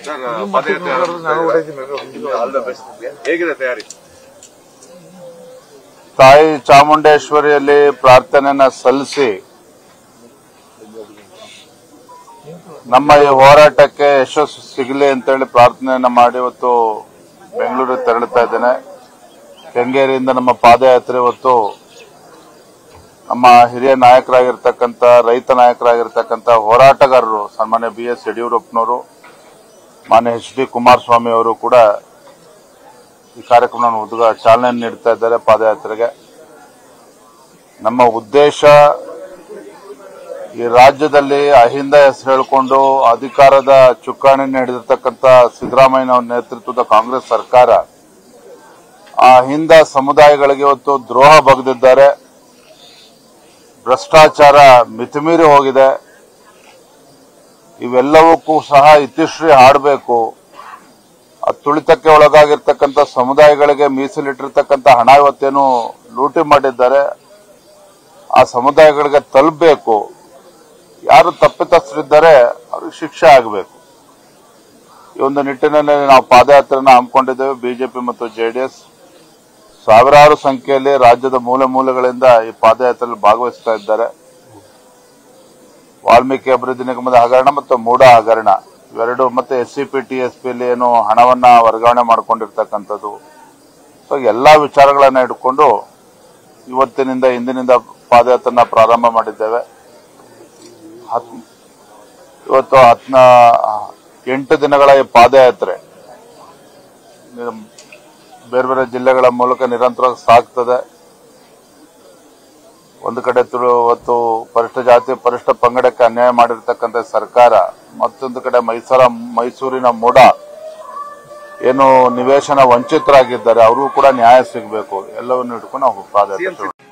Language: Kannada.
ಹೇಗಿದೆ ತಯಾರಿ? ತಾಯಿ ಚಾಮುಂಡೇಶ್ವರಿಯಲ್ಲಿ ಪ್ರಾರ್ಥನೆಯನ್ನ ಸಲ್ಲಿಸಿ ನಮ್ಮ ಈ ಹೋರಾಟಕ್ಕೆ ಯಶಸ್ಸು ಸಿಗಲಿ ಅಂತೇಳಿ ಪ್ರಾರ್ಥನೆಯನ್ನ ಮಾಡಿ ಇವತ್ತು ಬೆಂಗಳೂರಿಗೆ ತೆರಳುತ್ತಾ ಇದ್ದೇನೆ. ಕೆಂಗೇರಿಯಿಂದ ನಮ್ಮ ಪಾದಯಾತ್ರೆ ಇವತ್ತು ನಮ್ಮ ಹಿರಿಯ ನಾಯಕರಾಗಿರ್ತಕ್ಕಂಥ ರೈತ ನಾಯಕರಾಗಿರ್ತಕ್ಕಂಥ ಹೋರಾಟಗಾರರು ಸನ್ಮಾನ್ಯ BS ಯಡಿಯೂರಪ್ಪನವರು, ಮಾನ್ಯ HD ಕುಮಾರಸ್ವಾಮಿ ಅವರು ಕೂಡ ಈ ಕಾರ್ಯಕ್ರಮವನ್ನು ಚಾಲನೆ ನೀಡ್ತಾ ಇದ್ದಾರೆ ಪಾದಯಾತ್ರೆಗೆ. ನಮ್ಮ ಉದ್ದೇಶ ಈ ರಾಜ್ಯದಲ್ಲಿ ಅಹಿಂದ ಹೆಸರು ಹೇಳಿಕೊಂಡು ಅಧಿಕಾರದ ಚುಕ್ಕಾಣಿ ಹಿಡಿದಿರ್ತಕ್ಕಂಥ ಸಿದ್ದರಾಮಯ್ಯನವರ ನೇತೃತ್ವದ ಕಾಂಗ್ರೆಸ್ ಸರ್ಕಾರ ಆ ಅಹಿಂದ ಸಮುದಾಯಗಳಿಗೆ ಇವತ್ತು ದ್ರೋಹ ಬಗೆದಿದ್ದಾರೆ. ಭ್ರಷ್ಟಾಚಾರ ಮಿತಿಮೀರಿ ಹೋಗಿದೆ. ಇವೆಲ್ಲವಕ್ಕೂ ಸಹ ಇತಿಶ್ರೀ ಹಾಡಬೇಕು. ತುಳಿತಕ್ಕೆ ಒಳಗಾಗಿರ್ತಕ್ಕಂಥ ಸಮುದಾಯಗಳಿಗೆ ಮೀಸಲಿಟ್ಟಿರ್ತಕ್ಕಂಥ ಹಣ ಇವತ್ತೇನು ಲೂಟಿ ಮಾಡಿದ್ದಾರೆ, ಆ ಸಮುದಾಯಗಳಿಗೆ ತಲುಪಬೇಕು. ಯಾರು ತಪ್ಪಿತಸ್ಥರಿದ್ದಾರೆ ಅವ್ರಿಗೆ ಶಿಕ್ಷೆ ಆಗಬೇಕು. ಈ ಒಂದು ನಿಟ್ಟಿನಲ್ಲಿ ನಾವು ಪಾದಯಾತ್ರೆಯನ್ನು ಹಮ್ಮಿಕೊಂಡಿದ್ದೇವೆ. ಬಿಜೆಪಿ ಮತ್ತು JDS ಸಾವಿರಾರು ಸಂಖ್ಯೆಯಲ್ಲಿ ರಾಜ್ಯದ ಮೂಲೆ ಮೂಲೆಗಳಿಂದ ಈ ಪಾದಯಾತ್ರೆಯಲ್ಲಿ ಭಾಗವಹಿಸ್ತಾ ಇದ್ದಾರೆ. ವಾಲ್ಮೀಕಿ ಅಭಿವೃದ್ಧಿ ನಿಗಮದ ಹಗರಣ ಮತ್ತು ಮೂಡ ಹಗರಣ ಇವೆರಡು, ಮತ್ತೆ SCP TSPಯಲ್ಲಿ ಏನು ಹಣವನ್ನ ವರ್ಗಾವಣೆ ಮಾಡಿಕೊಂಡಿರ್ತಕ್ಕಂಥದ್ದು, ಸೊ ಎಲ್ಲಾ ವಿಚಾರಗಳನ್ನ ಇಟ್ಕೊಂಡು ಇವತ್ತಿನಿಂದ ಇಂದಿನಿಂದ ಪಾದಯಾತ್ರೆನ ಪ್ರಾರಂಭ ಮಾಡಿದ್ದೇವೆ. ಇವತ್ತು 8 ದಿನಗಳ ಈ ಪಾದಯಾತ್ರೆ ಬೇರೆ ಬೇರೆ ಜಿಲ್ಲೆಗಳ ಮೂಲಕ ನಿರಂತರವಾಗಿ ಸಾಗ್ತದೆ. ಒಂದು ಕಡೆ ಇವತ್ತು ಪರಿಷ್ಠ ಜಾತಿ ಪರಿಷ್ಠ ಪಂಗಡಕ್ಕೆ ಅನ್ಯಾಯ ಮಾಡಿರ್ತಕ್ಕಂಥ ಸರ್ಕಾರ, ಮತ್ತೊಂದು ಕಡೆ ಮೈಸೂರಿನ ಮೂಡ ಏನು ನಿವೇಶನ ವಂಚಿತರಾಗಿದ್ದಾರೆ, ಅವ್ರಿಗೂ ಕೂಡ ನ್ಯಾಯ ಸಿಗಬೇಕು. ಎಲ್ಲವನ್ನು ಇಟ್ಕೊಂಡು ನಾವು ಪಾದಯಾತ್ರೆ